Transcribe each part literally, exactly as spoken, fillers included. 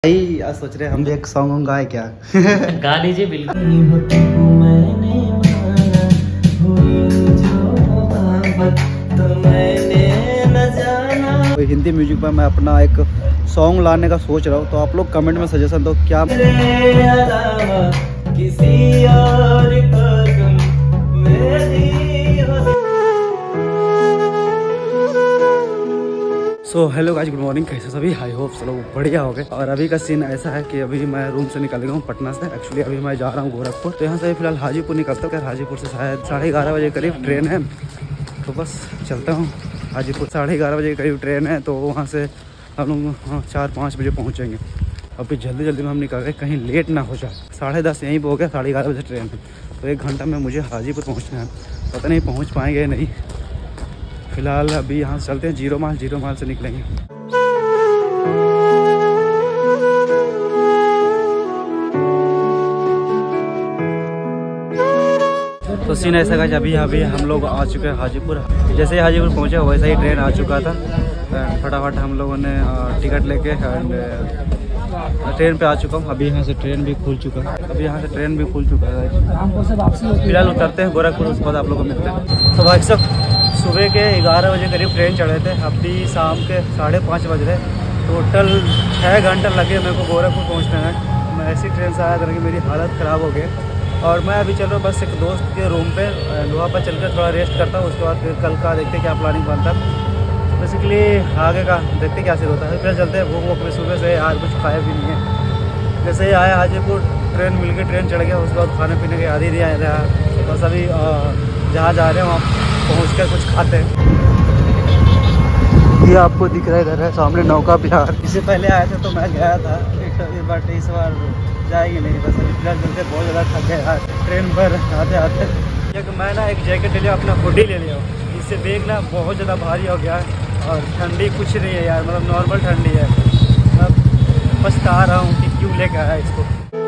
भाई आज सोच रहे हम भी एक सॉन्ग गाए क्या? गा लीजिए बिल्कुल। तो हिंदी म्यूजिक पर मैं अपना एक सॉन्ग लाने का सोच रहा हूँ, तो आप लोग कमेंट में सजेशन दो क्या किसी और सो हेलो गाइस, गुड मॉर्निंग। कैसे सभी? आई होप सब लोग बढ़िया हो गए। और अभी का सीन ऐसा है कि अभी मैं रूम से निकल गया हूँ पटना से। एक्चुअली अभी मैं जा रहा हूँ गोरखपुर, तो यहाँ से फिलहाल हाजीपुर निकलता हूँ। हाजीपुर से शायद साढ़े ग्यारह बजे करीब ट्रेन है, तो बस चलता हूँ। हाजीपुर साढ़े ग्यारह बजे करीब ट्रेन है, तो वहाँ से हम लोग हाँ चार पाँच बजे पहुँचेंगे। अभी जल्दी जल्दी में हम निकल गए, कहीं लेट ना हो जाए। साढ़े दस यहीं पर हो गया, साढ़े ग्यारह बजे ट्रेन है, तो एक घंटा में मुझे हाजीपुर पहुँचना है। पता नहीं पहुँच पाएंगे नहीं। फिलहाल अभी यहाँ से चलते हैं जीरो माइल, जीरो माइल से निकलेंगे। तो सीन ऐसा का अभी अभी हम लोग आ चुके हैं हाजीपुर। जैसे ही हाजीपुर पहुंचे वैसा ही ट्रेन आ चुका था। फटाफट हम लोगों ने टिकट लेके एंड ट्रेन पे आ चुका हूँ। अभी यहाँ से ट्रेन भी खुल चुका है अभी यहाँ से ट्रेन भी खुल चुका है फिलहाल उतरते हैं गोरखपुर, उसके बाद आप लोग को मिलते हैं। तो भाई सब सुबह के ग्यारह बजे करीब ट्रेन चढ़े थे, अभी शाम के साढ़े पाँच बज रहे। टोटल छः घंटे लगे मेरे को गोरखपुर पहुँचने में। मैं ऐसी ट्रेन से आया था कि मेरी हालत ख़राब हो गई। और मैं अभी चल रहा हूँ बस एक दोस्त के रूम पे, वहाँ पर चल कर थोड़ा रेस्ट करता हूँ। उसके बाद फिर कल का देखते क्या प्लानिंग बनता है। बेसिकली आगे का देखते क्या सिर होता है। फिर चलते हैं। भूख वूख में सुबह से आज कुछ खाया भी नहीं है। जैसे ही आया हाजीपुर, ट्रेन मिल गई, ट्रेन चढ़ गया। उसके बाद खाने पीने के याद ही नहीं आ रहा। बस अभी जहाँ जा रहे हैं वहाँ पहुँच कर कुछ खाते हैं। ये आपको दिख रहा है इधर है सामने नौका विहार। इससे पहले आए थे तो मैं गया था, बट इस बार जाएंगे नहीं। बस अभी फिलहाल चलते, बहुत ज़्यादा थक गए यार ट्रेन पर आते आते। एक मैं ना एक जैकेट ले लिया, अपना हुडी ले लिया। इससे बैग ना बहुत ज़्यादा भारी हो गया है और ठंडी कुछ नहीं है यार, मतलब नॉर्मल ठंडी है। अब पछता रहा हूँ कि क्यों लेकर आया इसको।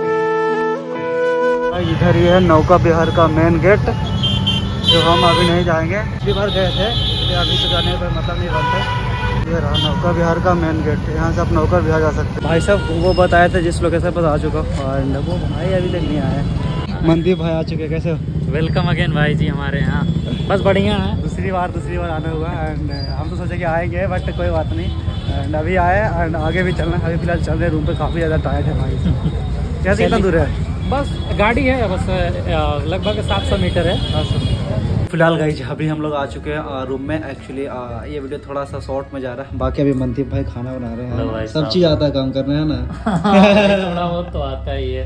इधर ही है नौका विहार का मेन गेट, जो हम अभी नहीं जाएंगे। पिछली बार गए थे, इसलिए अभी तो जाने पर मतलब नहीं बनता। ये रहा नौका विहार का मेन गेट, यहाँ से आप नौका विहार जा सकते हैं। भाई साहब वो बताए थे जिस लोकेशन पर आ चुका और वो भाई अभी तक नहीं आया। मनदीप भाई आ चुके, कैसे हो? वेलकम अगेन भाई जी हमारे यहाँ। बस बढ़िया है, दूसरी बार दूसरी बार आना हुआ एंड हम तो सोचे कि आएंगे, बट कोई बात नहीं। एंड अभी आए एंड आगे भी चलना है। अभी फिलहाल चल रहे रूम पे, काफ़ी ज़्यादा टायर्ड है भाई साहब। कैसे कितना दूर है? बस गाड़ी है, बस लगभग सात सौ मीटर है। फिलहाल गाइस अभी हम लोग आ चुके हैं रूम में। एक्चुअली ये वीडियो थोड़ा सा शॉर्ट में जा रहा है। बाकी अभी मनदीप भाई खाना बना रहे हैं। सब चीज आता है काम करने, है ना? थोड़ा बहुत तो आता ही है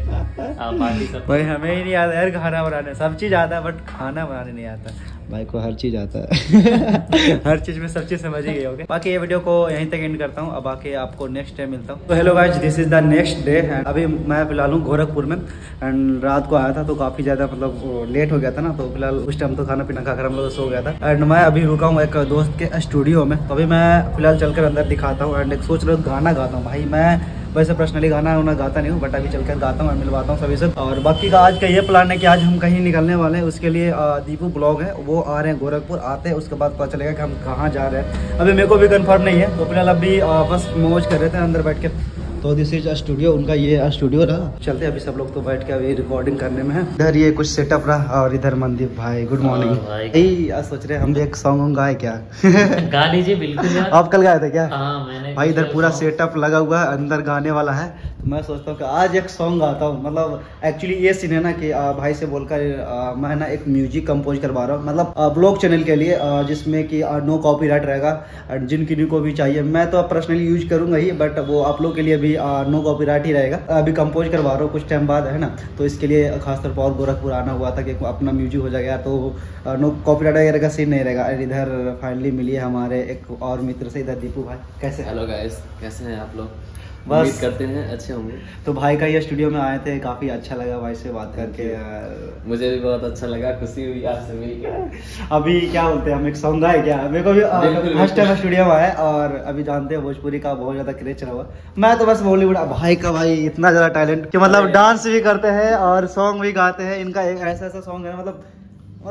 भाई, हमें ही नहीं आता यार खाना बनाने। सब चीज आता है बट खाना बनाने नहीं आता। भाई को हर चीज आता है। हर चीज में सब चीज समझ ही गए होगे। बाकी ये वीडियो को यहीं तक एंड करता हूँ। अब आके आपको नेक्स्ट डे मिलता हूँ। तो hello guys, this is the next day. अभी मैं फिलहाल हूँ गोरखपुर में एंड रात को आया था तो काफी ज्यादा मतलब लेट हो गया था ना, तो फिलहाल उस टाइम तो खाना पीना खाकर हम लोग सो गया था। एंड मैं अभी रुका हूँ एक दोस्त के स्टूडियो में, तो अभी मैं फिलहाल चलकर अंदर दिखाता हूँ। एंड एक सोच रहा हूँ गाना गाता हूँ। भाई मैं वैसे पर्सनली गाना उना गाता नहीं हूँ, बट अभी चलकर गाता हूँ और मिलवाता हूँ सभी से। और बाकी का आज का ये प्लान है कि आज हम कहीं निकलने वाले हैं। उसके लिए दीपू ब्लॉग है, वो आ रहे हैं गोरखपुर। आते हैं उसके बाद पता चलेगा कि हम कहाँ जा रहे हैं। अभी मेरे को भी कंफर्म नहीं है, तो फिलहाल अभी बस मौज कर रहे थे अंदर बैठ के। तो दिस इज स्टूडियो, उनका ये स्टूडियो रहा। चलते हैं अभी सब लोग तो बैठ के अभी रिकॉर्डिंग करने में है। इधर ये कुछ सेटअप रहा और इधर मनदीप भाई। गुड मॉर्निंग भाई। आज सोच रहे हम भी एक सॉन्ग गाए क्या? गा लीजिए बिल्कुल। आप कल गाए थे क्या? हाँ मैंने। भाई इधर पूरा सेटअप लगा हुआ है, अंदर गाने वाला है। तो मैं सोचता हूँ कि आज एक सॉन्ग गाता हूँ। मतलब एक्चुअली ये सीन है ना कि आ, भाई से बोलकर मैं ना एक म्यूजिक कंपोज करवा रहा हूँ, मतलब ब्लॉग चैनल के लिए, आ, जिसमें कि नो कॉपीराइट रहेगा। जिन किसी को भी चाहिए, मैं तो पर्सनली यूज करूंगा ही, बट वो आप लोग के लिए भी नो कॉपीराइट ही रहेगा। अभी कंपोज करवा रहा हूँ कुछ टाइम बाद, है ना। तो इसके लिए खासतौर पर और गोरखपुर आना हुआ था कि अपना म्यूजिक हो जाएगा, तो नो कॉपीराइट वगैरह का सीन नहीं रहेगा। इधर फाइनली मिलिए हमारे एक और मित्र से, इधर दीपू भाई। कैसे? हेलो गाइस, कैसे हैं आप लोग? बस उम्मीद करते हैं अच्छे होंगे। तो भाई का ये स्टूडियो में आए थे, काफी अच्छा लगा भाई से बात करके। मुझे भी बहुत अच्छा लगा, खुशी हुई आपसे मिलकर। अभी क्या बोलते हैं, हम एक सॉन्ग गाए क्या? मेरे को भी फर्स्ट टाइम स्टूडियो में आया और अभी जानते हैं भोजपुरी का बहुत ज्यादा क्रेज चला हुआ। मैं तो बस बॉलीवुड। भाई का भाई इतना ज्यादा टैलेंट कि मतलब डांस भी करते हैं और सॉन्ग भी गाते हैं। इनका एक ऐसा ऐसा सॉन्ग है, मतलब मतलब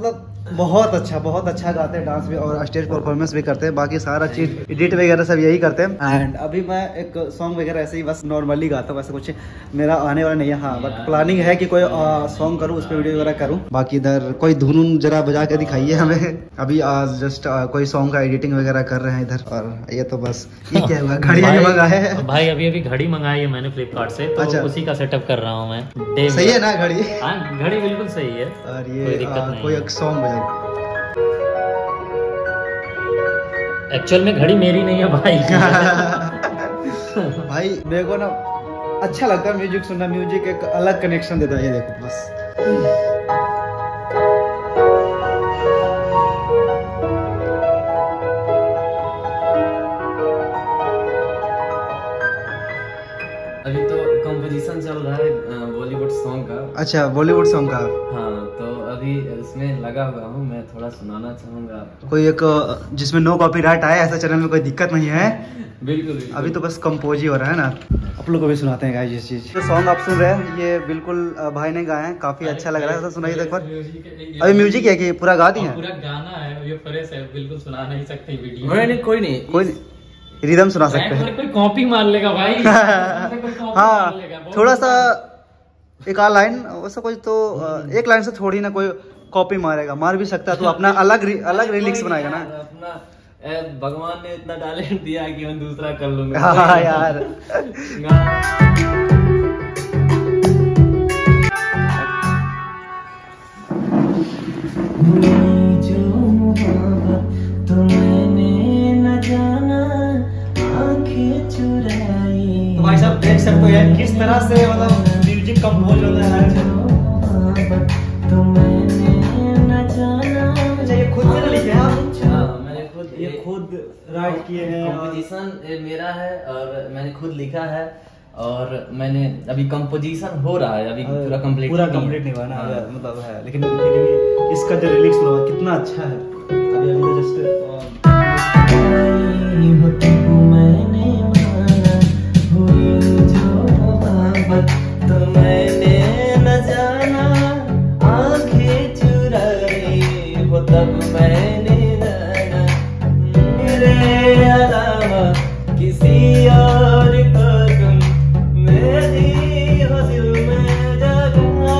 बहुत अच्छा बहुत अच्छा गाते हैं, डांस भी और स्टेज परफॉर्मेंस भी करते हैं, बाकी सारा चीज़ एडिट वगैरह सब यही करते हैं। एंड अभी मैं एक सॉन्ग वगैरह ऐसे ही बस नॉर्मली गाता हूँ, वैसे कुछ मेरा आने वाला नहीं है। हाँ बट प्लानिंग है कि कोई सॉन्ग करूँ, उस पर वीडियो वगैरह करूँ। बाकी इधर कोई धुन जरा बजा के दिखाइए हमें। अभी आज जस्ट कोई सॉन्ग का एडिटिंग वगैरह कर रहे हैं इधर। और ये तो बस ये क्या हुआ, घड़ी मंगाए है भाई। अभी अभी घड़ी मंगाई है मैंने फ्लिपकार्ट से, तो अच्छा। उसी का सेटअप कर रहा हूँ मैं। सही है ना घड़ी? हाँ घड़ी बिल्कुल सही है। और ये कोई एक सॉन्ग बजा। एक्चुअल में घड़ी मेरी नहीं है भाई। भाई मेरे को ना अच्छा लगता है म्यूजिक सुनना, म्यूजिक एक अलग कनेक्शन देता है। ये देखो बस अभी तो कंपोजिशन चल रहा है बॉलीवुड सॉन्ग का। अच्छा बॉलीवुड सॉन्ग का। हाँ तो अभी इसमें लगा हुआ हूँ, मैं थोड़ा सुनाना चाहूँगा। कोई एक जिसमें नो कॉपीराइट आए ऐसा चैनल में कोई दिक्कत नहीं है। बिल्कुल, बिल्कुल। अभी तो बस कंपोज ही हो रहा है ना। आप लोग को भी सुनाते हैं गाइस ये चीज। जो सॉन्ग आप सुन रहे हैं ये बिल्कुल भाई ने गाए हैं, काफी अच्छा लग रहा है। सुनाइए एक बार। अभी म्यूजिक है कि पूरा गा दिए? पूरा गाना है, ये फ्रेश है, बिल्कुल सुना नहीं सकते वीडियो। नहीं कोई नहीं, कोई रिदम सुना सकते हैं। कोई कॉपी मार लेगा भाई। हाँ थोड़ा सा एक आध लाइन वैसा कोई तो एक लाइन से थोड़ी ना कोई कॉपी मारेगा, मार भी सकता है तो अपना अलग अलग रिलिक्स बनाएगा ना। अपना भगवान ने इतना टैलेंट दिया कि मैं दूसरा कर लूंगा। हाँ यार तो भाई साहब देख सकते हो यार किस तरह से मतलब म्यूजिक कंपोज होता है। अच्छा ये खुद से लिखे हैं आप? हाँ मैंने खुद ये खुद राइट किए हैं। कंपोजिशन मेरा है और मैंने खुद लिखा है। और मैंने अभी कंपोजिशन हो रहा है, अभी पूरा कंप्लीट पूरा कंप्लीट नहीं हुआ ना। हाँ। मतलब है लेकिन फिर भी इसका जो लिरिक्स हुआ कितना अच्छा है। अभी अभी तो जस्ट तो मैंने न जाना आंखें चुराई हो तब मैंने जाना मेरे अलावा किसी और को तुम मेरी हो दिल में जगह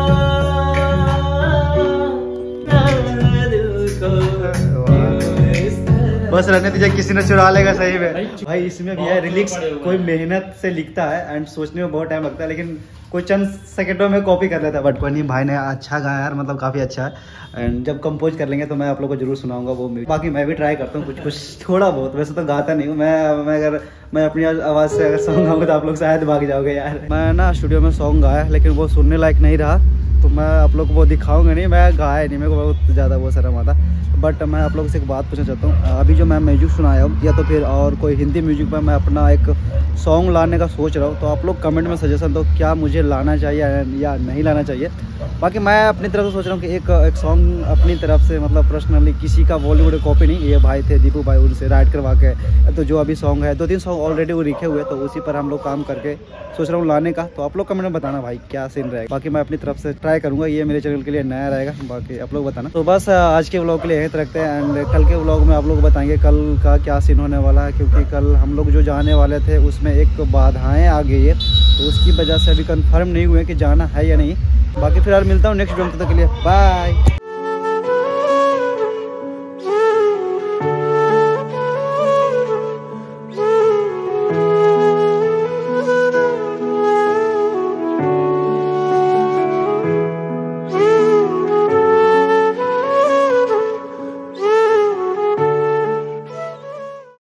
दिल को बस रहने दीजिए, किसी ने चुरा लेगा सही में। भाई इसमें भी है रिलिक्स कोई मेहनत से लिखता है एंड सोचने में बहुत टाइम लगता है, लेकिन कोई चंद सेकंडों में कॉपी कर लेता है। बट कोई नहीं, भाई ने अच्छा गाया यार, मतलब काफ़ी अच्छा है। एंड जब कंपोज कर लेंगे तो मैं आप लोगों को जरूर सुनाऊंगा वो। बाकी मैं भी ट्राई करता हूँ कुछ कुछ थोड़ा बहुत, वैसे तो गाता नहीं हूँ मैं। मैं अगर मैं अपनी आवाज़ से अगर सॉन्ग गाऊंगा तो आप लोग शायद भाग जाओगे यार। मैं ना स्टूडियो में सॉन्ग गाया लेकिन वो सुनने लायक नहीं रहा, तो मैं आप लोग को वो दिखाऊंगा नहीं। मैं गाया नहीं, मेरे को बहुत ज़्यादा वो शर्म आता। बट मैं आप लोगों से एक बात पूछना चाहता हूँ, अभी जो मैं म्यूजिक सुनाया हूँ या तो फिर और कोई हिंदी म्यूजिक पर मैं अपना एक सॉन्ग लाने का सोच रहा हूँ, तो आप लोग कमेंट में सजेशन दो क्या मुझे लाना चाहिए या नहीं लाना चाहिए। बाकी मैं अपनी तरफ से सोच रहा हूँ कि एक एक सॉन्ग अपनी तरफ से, मतलब पर्सनली किसी का बॉलीवुड कॉपी नहीं, ये भाई थे दीपू भाई, उनसे राइट करवा के तो जो अभी सॉन्ग है, दो तीन सॉन्ग ऑलरेडी वो लिखे हुए, तो उसी पर हम लोग काम करके सोच रहा हूँ लाने का। तो आप लोग कमेंट में बताना भाई क्या सीन रहेगा। बाकी मैं अपनी तरफ से ट्राई करूँगा, ये मेरे चैनल के लिए नया रहेगा, बाकी आप लोग बताना। तो बस आज के व्लॉग के लिए यहीं तक रखते हैं एंड कल के व्लॉग में आप लोग बताएंगे कल का क्या सीन होने वाला है, क्योंकि कल हम लोग जो जाने वाले थे उसमें एक बाधाएँ आ गई है, तो उसकी वजह से अभी कंफर्म नहीं हुए कि जाना है या नहीं। बाकी फिलहाल मिलता हूँ नेक्स्ट वीडियो में, तब तक के लिए बाय।